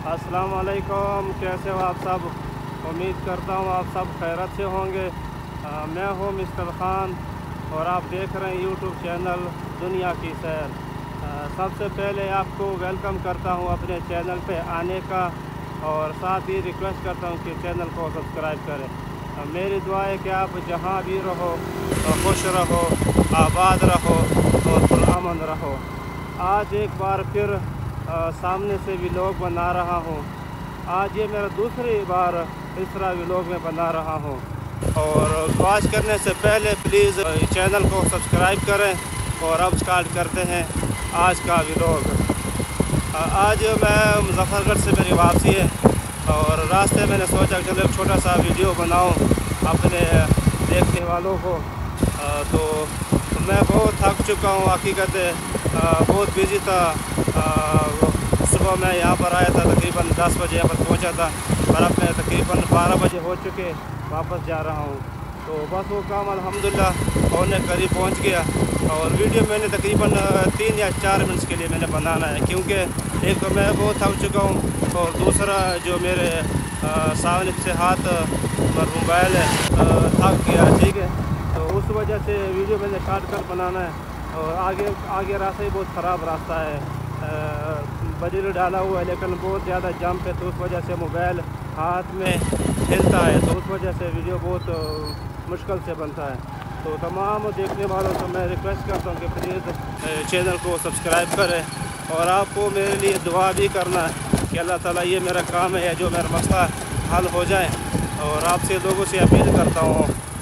अस्सलाम वालेकुम। कैसे हो आप सब? उम्मीद करता हूँ आप सब खैरत से होंगे। मैं हूँ मिस्टर ख़ान और आप देख रहे हैं यूट्यूब चैनल दुनिया की सैर। सबसे पहले आपको वेलकम करता हूँ अपने चैनल पे आने का और साथ ही रिक्वेस्ट करता हूँ कि चैनल को सब्सक्राइब करें। मेरी दुआ है कि आप जहाँ भी रहो खुश रहो, आबाद रहो और पुरअमन रहो। आज एक बार फिर सामने से व्लॉग बना रहा हूँ। आज ये मेरा दूसरी बार इस तरह व्लॉग में बना रहा हूँ। और वॉच करने से पहले प्लीज़ चैनल को सब्सक्राइब करें। और अब स्टार्ट करते हैं आज का व्लॉग। आज मैं मुज़फ़्फ़रगढ़ से मेरी वापसी है और रास्ते मैंने सोचा चलो एक छोटा सा वीडियो बनाऊँ अपने देखने वालों को। तो मैं बहुत थक चुका हूँ, हकीकत बहुत बिज़ी था। सुबह मैं यहाँ पर आया था, तकरीबन 10 बजे यहाँ पर पहुँचा था, पर अब मैं तकरीबन 12 बजे हो चुके वापस जा रहा हूँ। तो बस वो काम अल्हम्दुलिल्लाह होने करीब पहुँच गया। और वीडियो मैंने तकरीबन 3 या 4 मिनट के लिए मैंने बनाना है, क्योंकि एक तो मैं बहुत थक चुका हूँ और दूसरा जो मेरे सामने से हाथ और मोबाइल है थक गया, ठीक है। तो उस वजह से वीडियो मैंने काट कर बनाना है। और आगे रास्ता ही बहुत ख़राब रास्ता है, बजरी डाला हुआ है, लेकिन बहुत ज़्यादा जंप है, तो उस वजह से मोबाइल हाथ में हिलता है, तो उस वजह से वीडियो बहुत मुश्किल से बनता है। तो तमाम देखने वालों से मैं रिक्वेस्ट करता हूँ कि प्लीज़ चैनल को सब्सक्राइब करें और आपको मेरे लिए दुआ भी करना है कि अल्लाह ताला ये मेरा काम है, जो मेरा मसला हल हो जाए। और आपसे लोगों से अपील करता हूँ,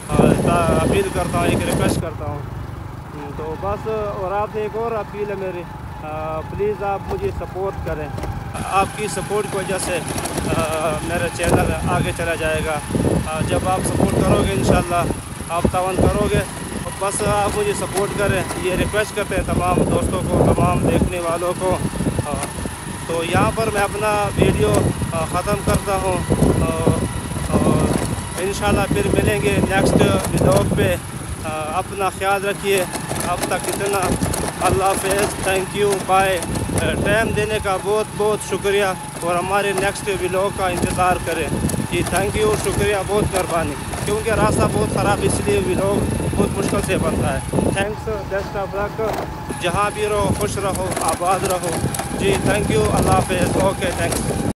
एक रिक्वेस्ट करता हूँ। तो बस, और आपसे एक और अपील है मेरी, प्लीज़ आप मुझे सपोर्ट करें। आपकी सपोर्ट की वजह से मेरा चैनल आगे चला जाएगा। जब आप सपोर्ट करोगे इंशाल्लाह आप तावन करोगे, तो बस आप मुझे सपोर्ट करें, ये रिक्वेस्ट करते हैं तमाम दोस्तों को, तमाम देखने वालों को। तो यहाँ पर मैं अपना वीडियो ख़त्म करता हूँ और इंशाल्लाह फिर मिलेंगे नेक्स्ट व्लॉग पे। अपना ख्याल रखिए। अब तक इतना, अल्लाह हाफ़िज़, थैंक यू, बाय। टाइम देने का बहुत बहुत शुक्रिया और हमारे नेक्स्ट व्लॉग का इंतज़ार करें जी। थैंक यू, शुक्रिया, बहुत मेहरबानी, क्योंकि रास्ता बहुत ख़राब, इसलिए व्लॉग बहुत मुश्किल से बनता है। Thanks, best of luck. जहाँ भी रहो खुश रहो, आबाद रहो जी। थैंक यू, अल्लाह हाफ़िज़, ओके, थैंक्स।